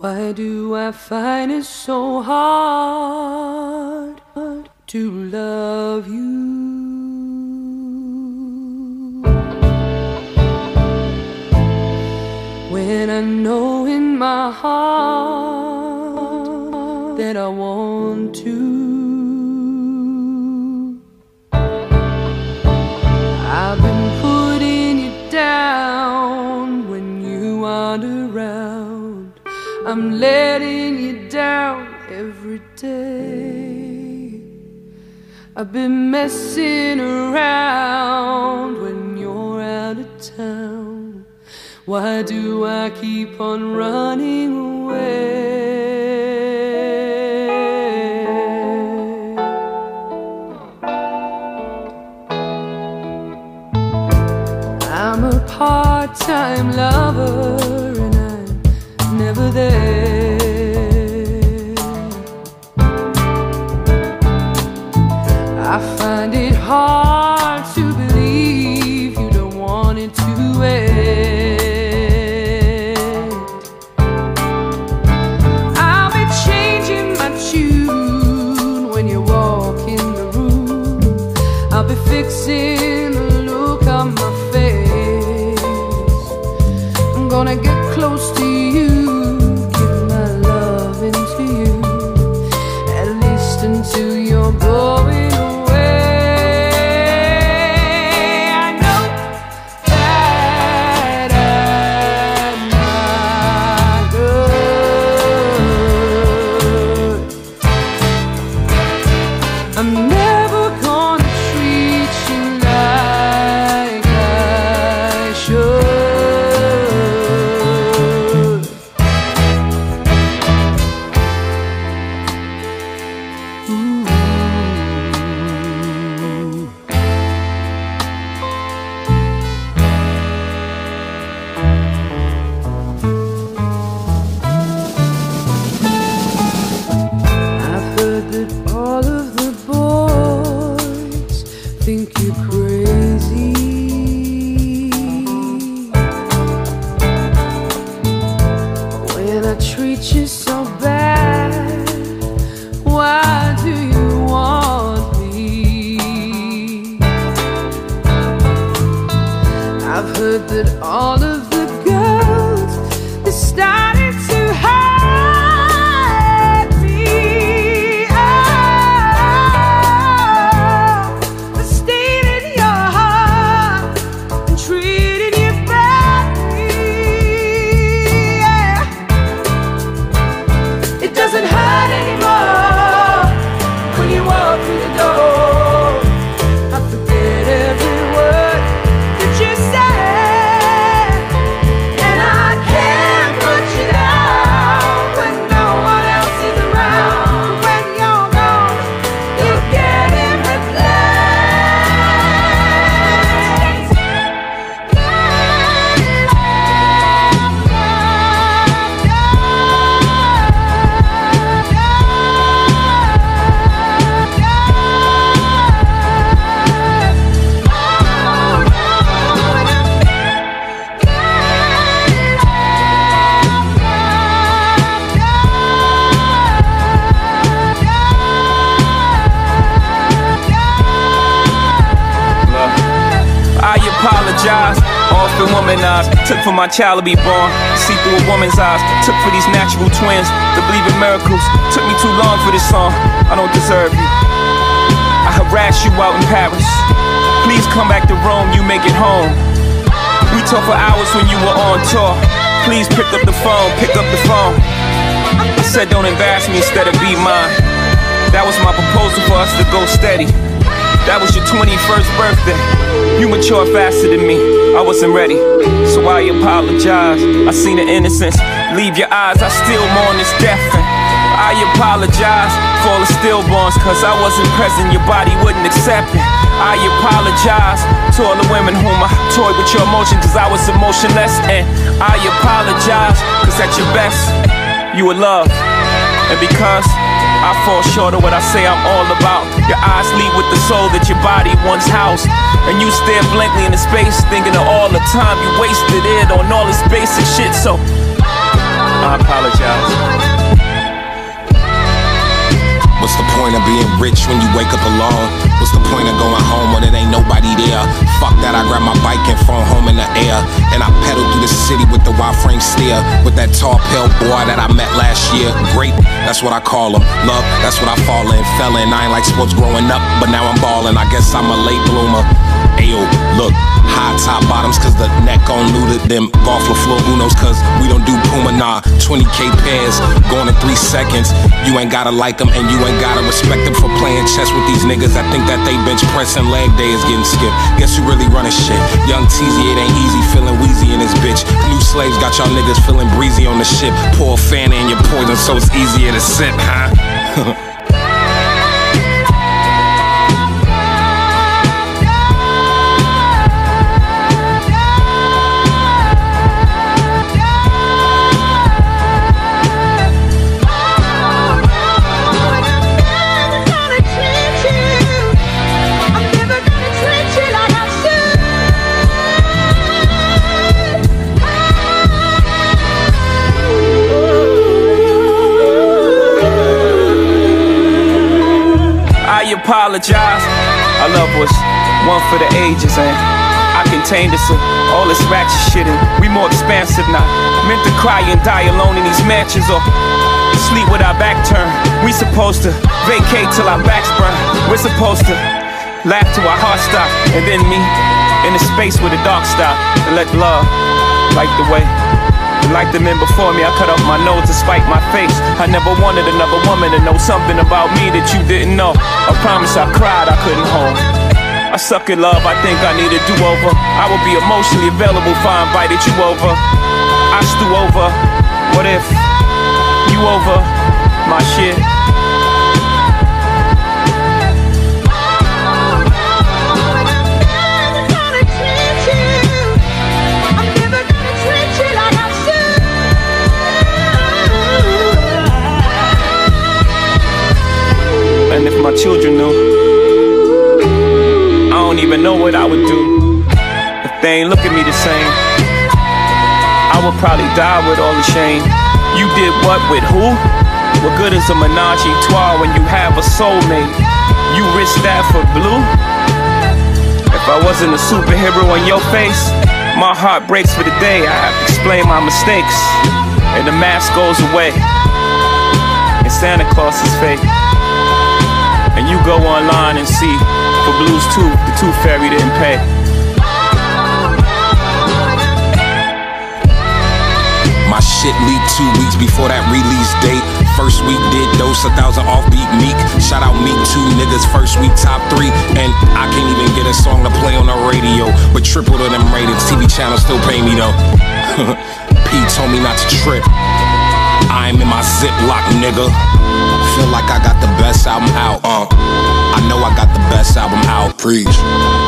Why do I find it so hard to love you? When I know in my heart that I want to. I've been putting you down when you aren't around. I'm letting you down every day. I've been messing around when you're out of town. Why do I keep on running away? I'm a part-time lover and I'm never there. I find it hard to believe you don't want it to end. I'll be changing my tune when you walk in the room. I'll be fixing the look on my face. I'm gonna get close to you, give my love into you, at least until you're going away. I know that I'm not good. I'm never gonna treat you like I should. I've heard that all of the boys think you're crazy. When I treat you so bad, why do you want me? I've heard that all of the girls, they started to hide me. Oh, they stayed in your heart and treated you badly. Yeah. It doesn't hurt anymore when you walk through the door. I forget every word that you said, and I can't put you down when no one else is around. When you're gone, you're getting replaced. I apologize, often womanized. Took for my child to be born, see through a woman's eyes. Took for these natural twins to believe in miracles. Took me too long for this song, I don't deserve you. I harassed you out in Paris. Please come back to Rome, you make it home. We talked for hours when you were on tour. Please pick up the phone, pick up the phone. I said don't embarrass me, instead of be mine. That was my proposal for us to go steady. That was your 21st birthday. You matured faster than me, I wasn't ready, so I apologize. I seen the innocence leave your eyes, I still mourn this death. And I apologize for all the stillborns, cause I wasn't present, your body wouldn't accept it. I apologize to all the women whom I toyed with your emotions, cause I was emotionless. And I apologize, cause at your best, you were love. And because I fall short of what I say I'm all about, your eyes lead with the soul that your body once housed, and you stare blankly into space, thinking of all the time you wasted it on all this basic shit. So I apologize. What's the point of being rich when you wake up alone? What's the point of going home when it ain't nobody there? Fuck that, I grab my bike and phone home in the air, and I pedal through the city with the wide frame steer, with that tall pale boy that I met last year. Great, that's what I call him. Love, that's what I fall in. Fell in, I ain't like sports growing up, but now I'm ballin'. I guess I'm a late bloomer. Ayo, look, high top bottoms cause the neck on looted. Them golf floor Unos cause we don't do Puma, nah. 20K pairs, going in 3 seconds. You ain't gotta like them and you ain't gotta respect them for playing chess with these niggas. I think that they bench pressing leg day is getting skipped. Guess who really running shit? Young Teezy, it ain't easy feeling wheezy in this bitch. New slaves got y'all niggas feeling breezy on the ship. Pour a fan in your poison so it's easier to sip, huh? I apologize. Our love was one for the ages, and I contained us all this ratchet shit, and we more expansive now. Meant to cry and die alone in these mansions, or sleep with our back turned. We supposed to vacate till our backs burn. We're supposed to laugh till our hearts stop, and then me in the space where the dark stop, and let love light the way. Like the men before me, I cut off my nose to spite my face. I never wanted another woman to know something about me that you didn't know. I promise I cried, I couldn't hold. I suck at love, I think I need a do-over. I will be emotionally available if I invited you over. I stew over, what if you over my shit? And if my children knew, I don't even know what I would do if they ain't look at me the same. I would probably die with all the shame. You did what with who? What good is a menage a trois when you have a soulmate? You risk that for blue? If I wasn't a superhero on your face, my heart breaks for the day. I have to explain my mistakes, and the mask goes away, and Santa Claus is fake. And you go online and see, for Blues 2, the Tooth Fairy didn't pay. My shit leaked 2 weeks before that release date. First week did dose 1,000 offbeat Meek. Shout out Meek 2 niggas, first week top 3. And I can't even get a song to play on the radio, but triple to them ratings, TV channels still pay me though. P told me not to trip. I'm in my Ziploc, nigga. Feel like I got the best album out, I know I got the best album out, preach.